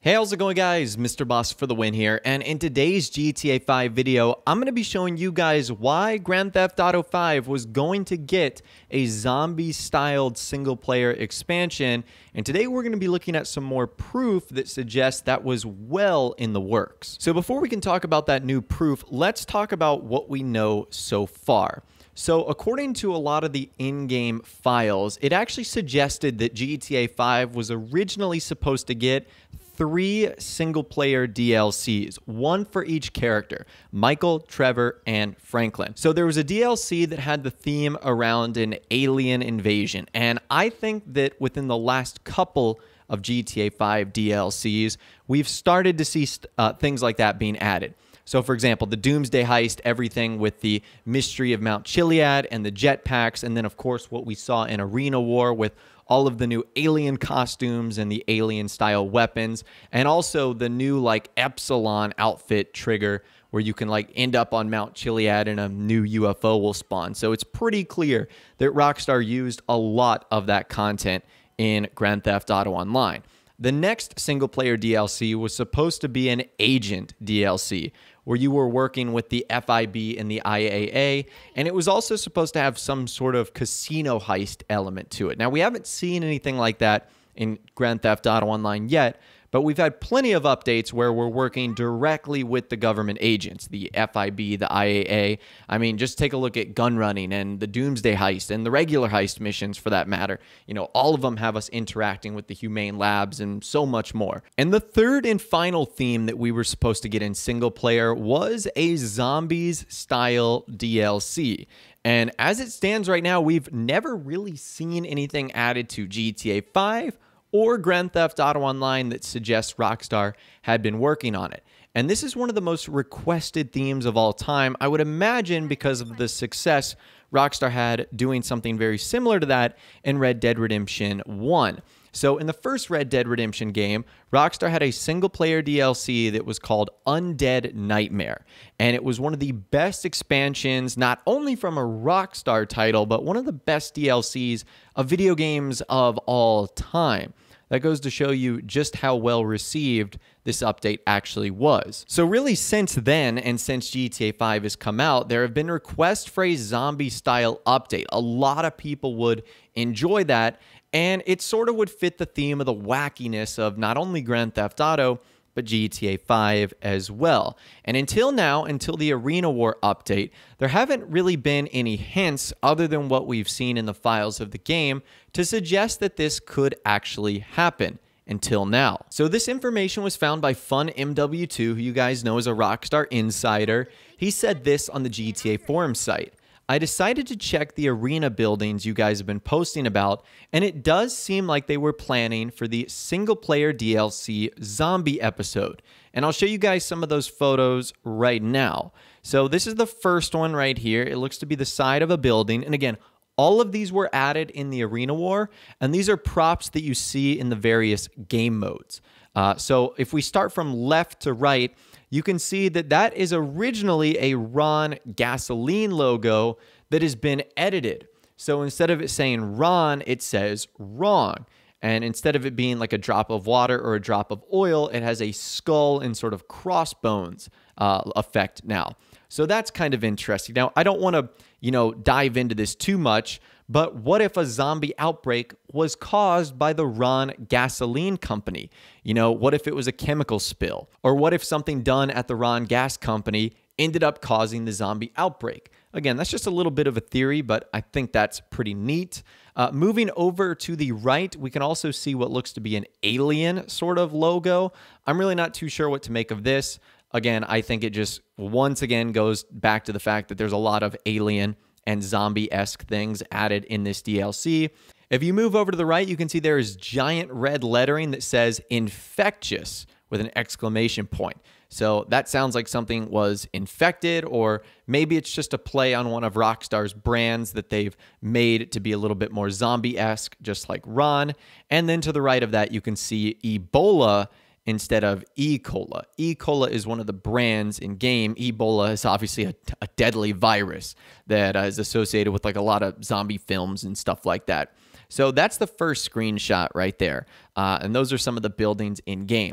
Hey, how's it going, guys? Mr. Boss for the win here, and in today's GTA 5 video, I'm going to be showing you guys why Grand Theft Auto 5 was going to get a zombie-styled single-player expansion, and today we're going to be looking at some more proof that suggests that was well in the works. So before we can talk about that new proof, let's talk about what we know so far. So according to a lot of the in-game files, it actually suggested that GTA 5 was originally supposed to get 3 single-player DLCs, one for each character, Michael, Trevor, and Franklin. So there was a DLC that had the theme around an alien invasion, and I think that within the last couple of GTA 5 DLCs, we've started to see things like that being added. So, for example, the Doomsday Heist, everything with the mystery of Mount Chiliad and the jetpacks, and then, of course, what we saw in Arena War with all of the new alien costumes and the alien-style weapons, and also the new, Epsilon outfit trigger where you can, end up on Mount Chiliad and a new UFO will spawn. So it's pretty clear that Rockstar used a lot of that content in Grand Theft Auto Online. The next single-player DLC was supposed to be an agent DLC, where you were working with the FIB and the IAA, and it was also supposed to have some sort of casino heist element to it. Now, we haven't seen anything like that in Grand Theft Auto Online yet, but we've had plenty of updates where we're working directly with the government agents, the FIB, the IAA. I mean, just take a look at gun running and the Doomsday Heist and the regular heist missions for that matter. You know, all of them have us interacting with the Humane Labs and so much more. And the third and final theme that we were supposed to get in single player was a zombies style DLC. And as it stands right now, we've never really seen anything added to GTA 5 or Grand Theft Auto Online that suggests Rockstar had been working on it. And this is one of the most requested themes of all time, I would imagine, because of the success Rockstar had doing something very similar to that in Red Dead Redemption 1. So in the first Red Dead Redemption game, Rockstar had a single-player DLC that was called Undead Nightmare. And it was one of the best expansions, not only from a Rockstar title, but one of the best DLCs of video games of all time. That goes to show you just how well received this update actually was. So really, since then, and since GTA 5 has come out, there have been requests for a zombie-style update. A lot of people would enjoy that, and it sort of would fit the theme of the wackiness of not only Grand Theft Auto, but GTA 5 as well. And until now, until the Arena War update, there haven't really been any hints other than what we've seen in the files of the game to suggest that this could actually happen until now. So this information was found by FunMW2, who you guys know is a Rockstar insider. He said this on the GTA forum site. I decided to check the arena buildings you guys have been posting about, and it does seem like they were planning for the single-player DLC zombie episode. And I'll show you guys some of those photos right now. So this is the first one right here. It looks to be the side of a building. And again, all of these were added in the Arena War, and these are props that you see in the various game modes. So if we start from left to right, you can see that that is originally a Ron gasoline logo that has been edited. So instead of it saying Ron, it says wrong. And instead of it being like a drop of water or a drop of oil, it has a skull and sort of crossbones effect now. So that's kind of interesting. Now, I don't want to, dive into this too much, but what if a zombie outbreak was caused by the Ron Gasoline Company? What if it was a chemical spill? Or what if something done at the Ron Gas Company ended up causing the zombie outbreak? Again, that's just a little bit of a theory, but I think that's pretty neat. Moving over to the right, we can also see what looks to be an alien sort of logo. I'm really not too sure what to make of this. Again, I think it just once again goes back to the fact that there's a lot of alien and zombie-esque things added in this DLC. If you move over to the right, you can see there is giant red lettering that says infectious with an exclamation point. So that sounds like something was infected, or maybe it's just a play on one of Rockstar's brands that they've made to be a little bit more zombie-esque, just like Ron. And then to the right of that, you can see Ebola instead of E. Cola. E. Cola is one of the brands in game. Ebola is obviously a deadly virus that is associated with a lot of zombie films and stuff like that. So that's the first screenshot right there. And those are some of the buildings in game.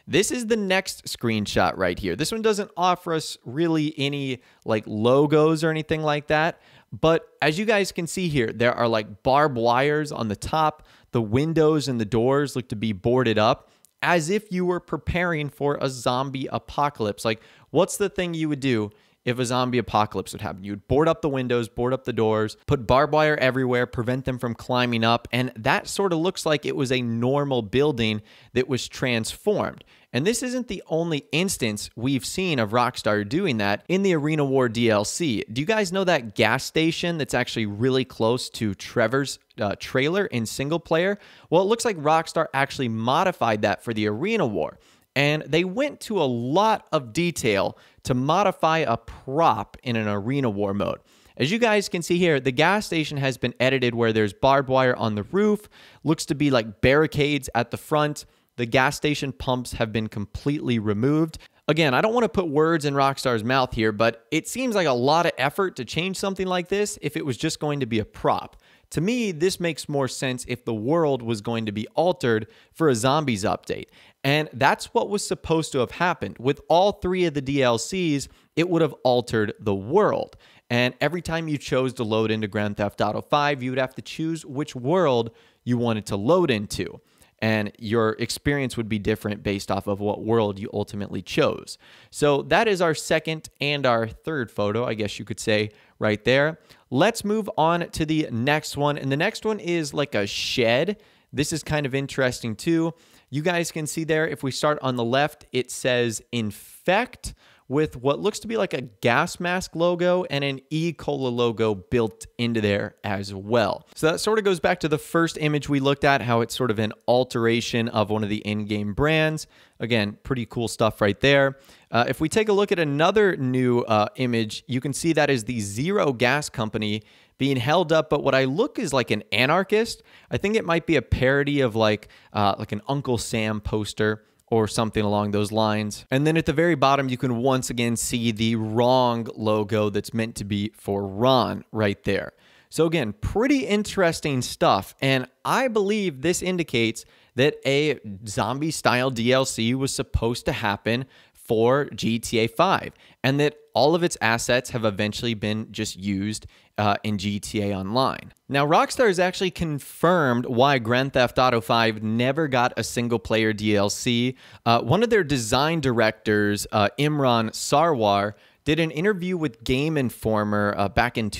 This is the next screenshot right here. This one doesn't offer us really any like logos or anything like that. But as you guys can see here, there are like barbed wires on the top. The windows and the doors look to be boarded up as if you were preparing for a zombie apocalypse. Like, what's the thing you would do if a zombie apocalypse would happen? You'd board up the windows, board up the doors, put barbed wire everywhere, prevent them from climbing up. And that sort of looks like it was a normal building that was transformed. And this isn't the only instance we've seen of Rockstar doing that in the Arena War DLC. Do you guys know that gas station that's actually really close to Trevor's trailer in single player? Well, it looks like Rockstar actually modified that for the Arena War. And they went to a lot of detail to modify a prop in an Arena War mode. As you guys can see here, the gas station has been edited where there's barbed wire on the roof, looks to be like barricades at the front. The gas station pumps have been completely removed. Again, I don't want to put words in Rockstar's mouth here, but it seems like a lot of effort to change something like this if it was just going to be a prop. To me, this makes more sense if the world was going to be altered for a zombies update. And that's what was supposed to have happened. With all 3 of the DLCs, it would have altered the world. And every time you chose to load into Grand Theft Auto 5, you would have to choose which world you wanted to load into. And your experience would be different based off of what world you ultimately chose. So that is our second and our third photo, I guess you could say, right there. Let's move on to the next one. And the next one is like a shed. This is kind of interesting too. You guys can see there, if we start on the left, it says Infect with what looks to be like a gas mask logo and an E-Cola logo built into there as well. So that sort of goes back to the first image we looked at, how it's sort of an alteration of one of the in-game brands. Again, pretty cool stuff right there. If we take a look at another new image, you can see that is the Zero Gas Company being held up, but what I look is like an anarchist. I think it might be a parody of like an Uncle Sam poster or something along those lines. And then at the very bottom, you can once again see the wrong logo that's meant to be for Ron right there. So again, pretty interesting stuff. And I believe this indicates that a zombie-style DLC was supposed to happen for GTA 5, and that all of its assets have eventually been just used in GTA Online. Now, Rockstar has actually confirmed why Grand Theft Auto 5 never got a single-player DLC. One of their design directors, Imran Sarwar, did an interview with Game Informer back in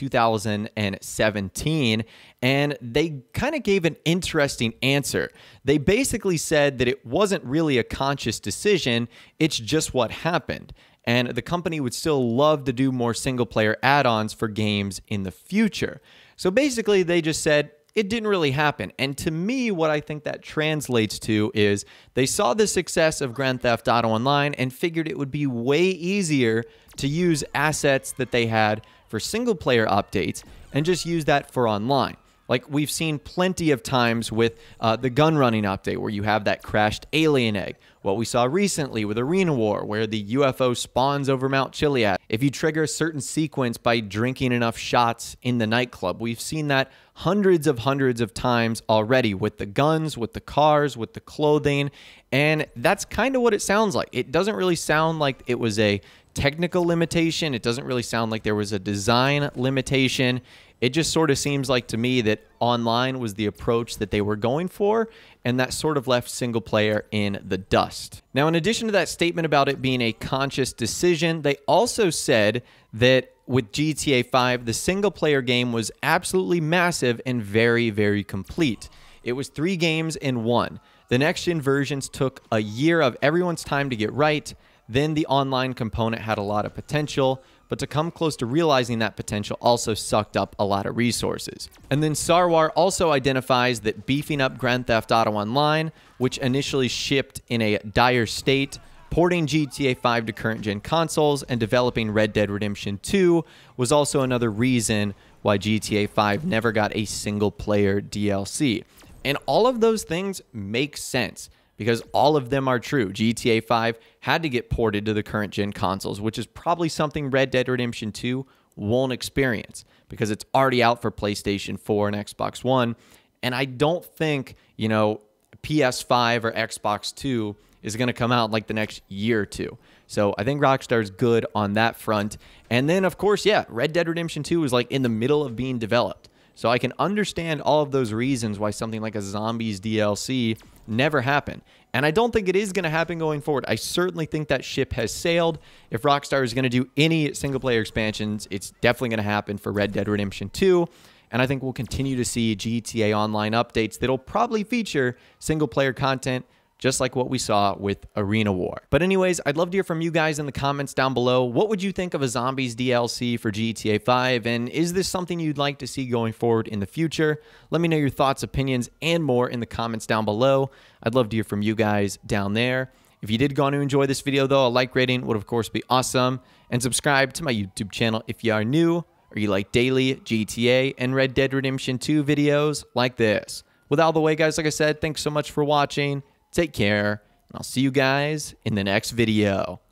2017, and they kind of gave an interesting answer. They basically said that it wasn't really a conscious decision, it's just what happened. And the company would still love to do more single-player add-ons for games in the future. So basically, they just said, it didn't really happen. And to me, what I think that translates to is they saw the success of Grand Theft Auto Online and figured it would be way easier to use assets that they had for single-player updates and just use that for online. Like we've seen plenty of times with the gun running update where you have that crashed alien egg. What we saw recently with Arena War where the UFO spawns over Mount Chiliad. If you trigger a certain sequence by drinking enough shots in the nightclub, we've seen that hundreds of times already with the guns, with the cars, with the clothing. And that's kind of what it sounds like. It doesn't really sound like it was a technical limitation. It doesn't really sound like there was a design limitation. It just sort of seems like to me that online was the approach that they were going for, and that sort of left single player in the dust. Now, in addition to that statement about it being a conscious decision, they also said that with GTA 5, the single player game was absolutely massive and very complete. It was 3 games in 1. The next-gen versions took a year of everyone's time to get right. Then the online component had a lot of potential, but to come close to realizing that potential also sucked up a lot of resources. And then Sarwar also identifies that beefing up Grand Theft Auto Online, which initially shipped in a dire state, porting GTA 5 to current-gen consoles, and developing Red Dead Redemption 2 was also another reason why GTA 5 never got a single-player DLC. And all of those things make sense, because all of them are true. GTA 5 had to get ported to the current-gen consoles, which is probably something Red Dead Redemption 2 won't experience, because it's already out for PlayStation 4 and Xbox One. And I don't think, PS5 or Xbox 2 is going to come out in like the next year or two. So I think Rockstar is good on that front. And then, of course, yeah, Red Dead Redemption 2 is like in the middle of being developed. So I can understand all of those reasons why something like a Zombies DLC never happened. And I don't think it is going to happen going forward. I certainly think that ship has sailed. If Rockstar is going to do any single-player expansions, it's definitely going to happen for Red Dead Redemption 2. And I think we'll continue to see GTA Online updates that'll probably feature single-player content, just like what we saw with Arena War. But anyways, I'd love to hear from you guys in the comments down below. What would you think of a Zombies DLC for GTA 5? And is this something you'd like to see going forward in the future? Let me know your thoughts, opinions, and more in the comments down below. I'd love to hear from you guys down there. If you did go on to enjoy this video, though, a like rating would, of course, be awesome. And subscribe to my YouTube channel if you are new or you like daily GTA and Red Dead Redemption 2 videos like this. With all the way, guys, like I said, thanks so much for watching. Take care, and I'll see you guys in the next video.